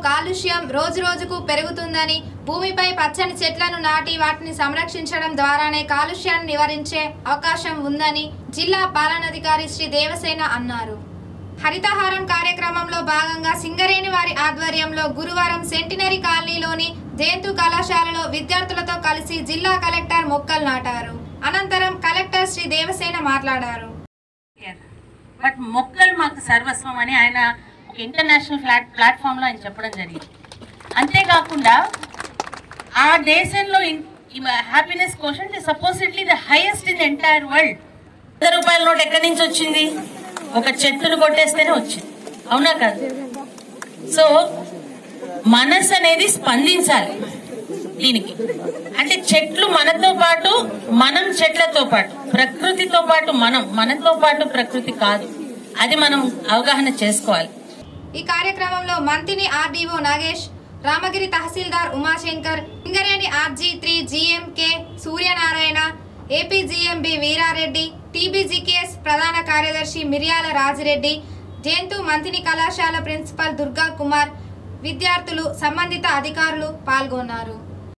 కాలుష్యం రోజురోజుకు పెరుగుతుందని, భూమిపై పచ్చని చెట్లను నాటి వాటిని సంరక్షించడం ద్వారానే కాలుష్యాన్ని నివారించే అవకాశం ఉందని జిల్లా పాలనాధికారి శ్రీ దేవసేన అన్నారు. హరితహారం కార్యక్రమంలో భాగంగా సింగరేణి వారి ఆధ్వర్యంలో గురువారం సెంటినరీ కాలనీలోని జయంతు కళాశాలలో విద్యార్థులతో కలిసి జిల్లా కలెక్టర్ మొక్కలు నాటారు. అనంతరం కలెక్టర్ శ్రీ దేవసేన మాట్లాడారు. బట్ మొక్కలు మాకు సర్వస్వం అని ఆయన ఒక ఇంటర్నేషనల్ ప్లాట్ఫామ్లో ఆయన చెప్పడం జరిగింది. అంతేకాకుండా ఆ దేశంలో happiness quotient supposedly the highest in the entire world. ₹100 note ఎక్కడి నుంచి వచ్చింది? ఒక చెట్టును కొట్టేస్తేనే వచ్చింది, అవునా కాదు? సో మనసు అనేది స్పందించాలి దీనికి. అంటే చెట్లు మనతో పాటు, మనం చెట్లతో పాటు, ప్రకృతితో పాటు మనతో పాటు ప్రకృతి కాదు, అది మనం అవగాహన చేసుకోవాలి. ఈ కార్యక్రమంలో Manthani RDO Nagesh, Ramagiri tahsildar Umashankar, Singareni RG3 GMK Suryanarayana, APGMB Veerareddy, TBGKS ప్రధాన కార్యదర్శి మిర్యాల రాజిరెడ్డి, జయంతు మంతిని కళాశాల ప్రిన్సిపల్ దుర్గా కుమార్, విద్యార్థులు, సంబంధిత అధికారులు పాల్గొన్నారు.